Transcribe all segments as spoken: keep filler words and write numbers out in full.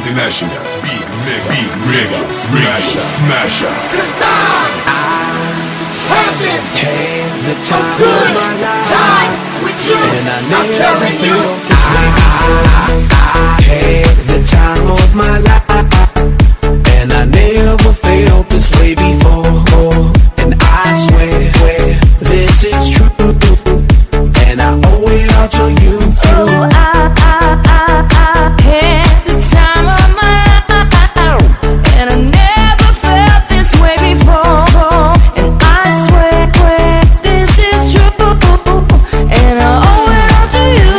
International Beat Mega Beat Mega Smasher Smasher. Having had the time a good of my life. Time with you, and I never I'm telling you, this way before. I had the time of my life, and I never felt this way before. And I swear, this is true, and I owe it all to you. Oh, I, I, I, I had the time of my life, and I never felt this way before. And I swear, this is true, and I owe it all to you.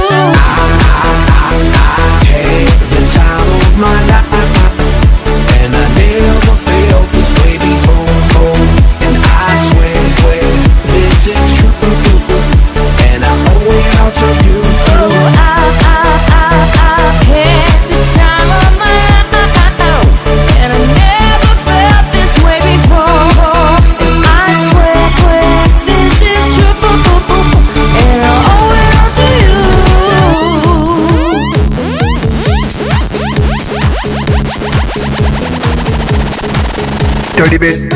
I, I, I had the time of my life, and I never felt this way before. And I swear, this is true, and I owe it all to you. Oh, I, I, I, I had the time of my life, and I never felt this way before. And I swear, this is true, and I owe it all to you. Dirty bit.